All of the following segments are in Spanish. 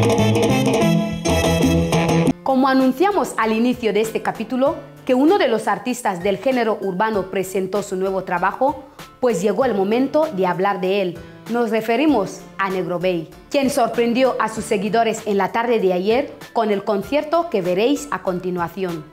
Como anunciamos al inicio de este capítulo, que uno de los artistas del género urbano presentó su nuevo trabajo, pues llegó el momento de hablar de él. Nos referimos a Negrobey, quien sorprendió a sus seguidores en la tarde de ayer con el concierto que veréis a continuación.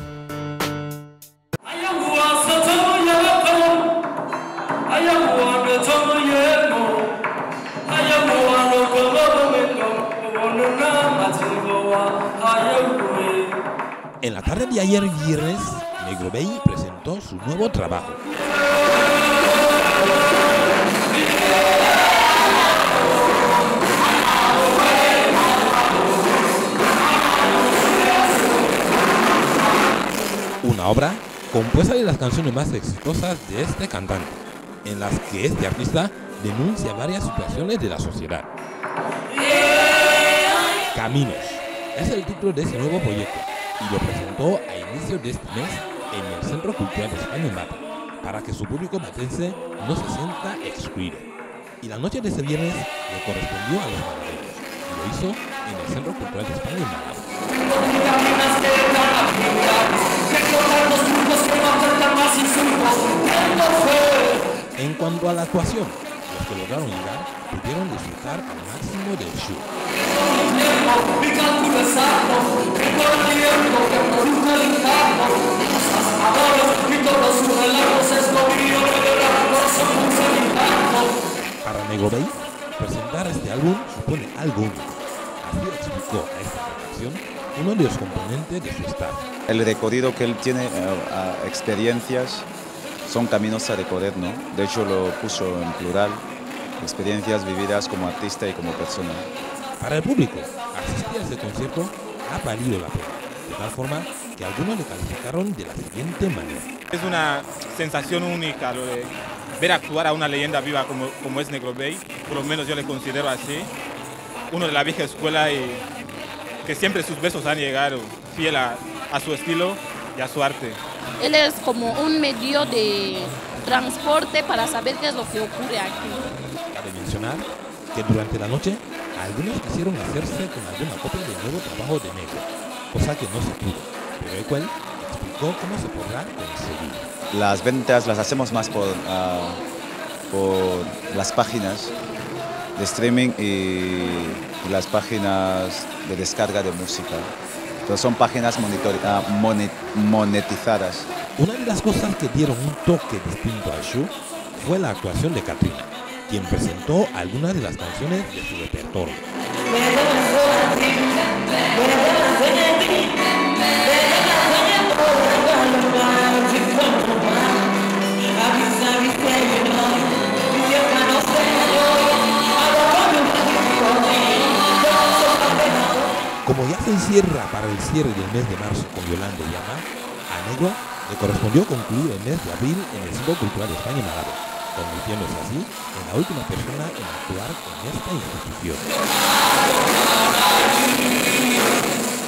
En la tarde de ayer viernes, Negrobey presentó su nuevo trabajo. Una obra compuesta de las canciones más exitosas de este cantante, en las que este artista denuncia varias situaciones de la sociedad. Caminos es el título de ese nuevo proyecto y lo presentó a inicios de este mes en el Centro Cultural de España en Mata, para que su público matense no se sienta excluido. Y la noche de ese viernes le correspondió a los malagueños y lo hizo en el Centro Cultural de España en Málaga. En cuanto a la actuación, los que lograron llegar pudieron disfrutar al máximo del show. Para Negrobey, presentar este álbum supone algo único. Así explicó a esta redacción uno de los componentes de su staff. El recorrido que él tiene, experiencias, son caminos a recorrer, ¿no? De hecho lo puso en plural, experiencias vividas como artista y como persona. Para el público, asistir a este concierto ha valido la pena, de tal forma que algunos le calificaron de la siguiente manera. Es una sensación única lo de ver actuar a una leyenda viva como es Negrobey, por lo menos yo le considero así, uno de la vieja escuela y que siempre sus besos han llegado fiel a su estilo y a su arte. Él es como un medio de transporte para saber qué es lo que ocurre aquí. Cabe mencionar que durante la noche algunos quisieron hacerse con alguna copia del nuevo trabajo de Negro, cosa que no se pudo, pero el cual explicó cómo se podrá conseguir. Las ventas las hacemos más por las páginas de streaming y las páginas de descarga de música. Entonces son páginas monetizadas. Una de las cosas que dieron un toque distinto al show fue la actuación de Katrina, quien presentó algunas de las canciones de su repertorio. Como ya se encierra para el cierre del mes de marzo con Yolanda y Llama, a Negro le correspondió concluir el mes de abril en el Centro Cultural de España en Málaga, convirtiéndose así en la última persona en actuar en esta institución.